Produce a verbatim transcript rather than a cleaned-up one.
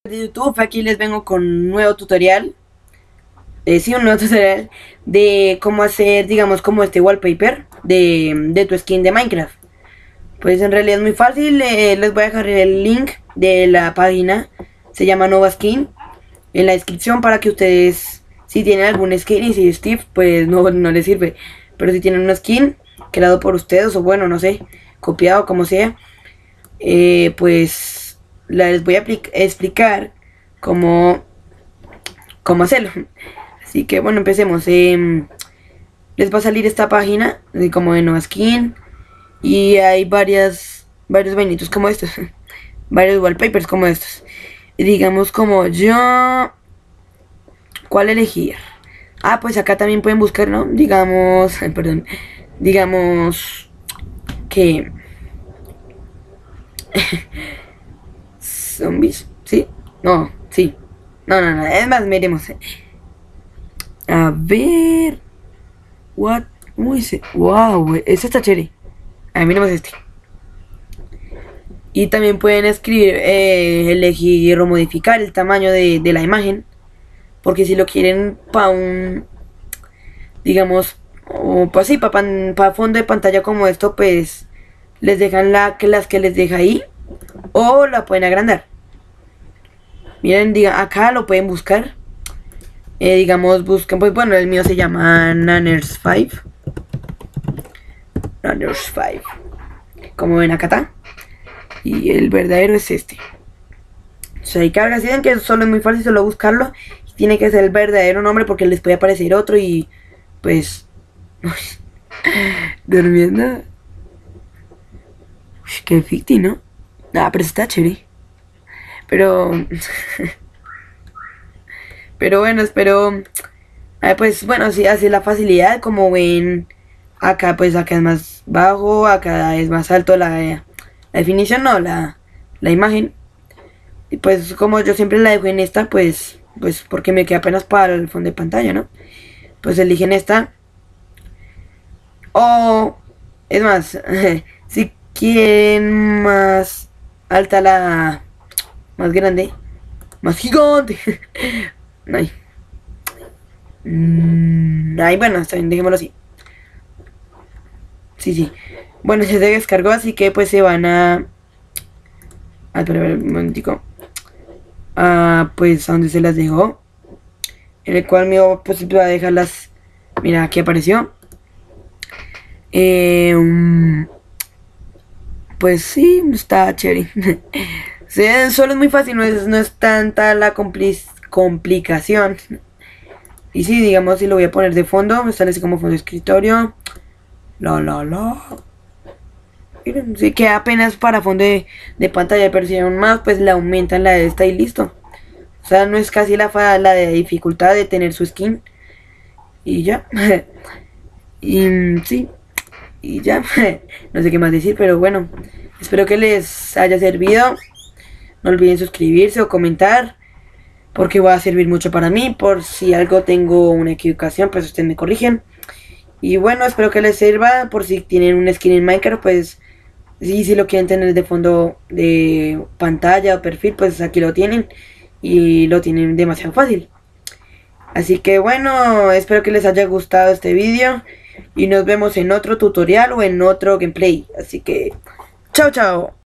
De YouTube, aquí les vengo con un nuevo tutorial, eh, sí, un nuevo tutorial de cómo hacer, digamos, como este wallpaper de, de tu skin de Minecraft. Pues en realidad es muy fácil, eh, les voy a dejar el link de la página, se llama Nova Skin, en la descripción para que ustedes, si tienen algún skin y si Steve, pues no, no les sirve, pero si tienen una skin creado por ustedes o bueno, no sé, copiado como sea, eh, pues les voy a explicar cómo, cómo hacerlo. Así que bueno, empecemos. Eh, les va a salir esta página de como de Nova Skin y hay varias varios vainitos como estos, varios wallpapers como estos. Y digamos como yo, ¿cuál elegir? Ah, pues acá también pueden buscar, ¿no? Digamos, perdón, digamos que zombies, ¿sí? No, sí. No, no, no, es más, miremos. A ver. What? Uy, se... Wow, este está chévere. A ver, miremos este. Y también pueden escribir, eh, elegir o modificar el tamaño de, de la imagen. Porque si lo quieren para un, digamos, o pues sí, para pa fondo de pantalla como esto, pues les dejan la, que las que les deja ahí. O la pueden agrandar. Miren, diga, acá lo pueden buscar. Eh, digamos, busquen, pues bueno, el mío se llama Nanners cinco. Nanners cinco. Como ven acá está. Y el verdadero es este. O sea, hay cargas, dicen que solo es muy fácil solo buscarlo. Y tiene que ser el verdadero nombre porque les puede aparecer otro y pues... durmiendo. Uy, qué ficti, ¿no? Ah, pero está chévere. Pero... pero bueno, espero... Eh, pues bueno, sí, así la facilidad. Como ven, acá pues acá es más bajo, acá es más alto la, la definición, no, la, la imagen. Y pues como yo siempre la dejo en esta, pues pues porque me queda apenas para el fondo de pantalla, ¿no? Pues eligen esta. O, es más, si quieren más alta la... más grande, más gigante. Ay. Mm, ay, bueno, está bien, dejémoslo así. Sí, sí. Bueno, se descargó, así que pues se van a... a espera, un momentico. Ah, pues a donde se las dejó. En el cual me pues voy a dejarlas. Mira, aquí apareció. Eh, um, pues sí, está chévere. Sí, solo es muy fácil, no es, no es tanta la complicación. Y sí, digamos, si lo voy a poner de fondo, me sale así como fondo de escritorio. La, la, la. Miren, sí, queda apenas para fondo de, de pantalla, pero si aún más, pues le aumentan la de esta y listo. O sea, no es casi la, la de dificultad de tener su skin. Y ya. Y sí. Y ya. No sé qué más decir, pero bueno. Espero que les haya servido. No olviden suscribirse o comentar, porque va a servir mucho para mí. Por si algo tengo una equivocación, pues ustedes me corrigen. Y bueno, espero que les sirva. Por si tienen un skin en Minecraft, pues sí, si lo quieren tener de fondo de pantalla o perfil, pues aquí lo tienen. Y lo tienen demasiado fácil. Así que bueno, espero que les haya gustado este vídeo. Y nos vemos en otro tutorial o en otro gameplay. Así que, chao, chao.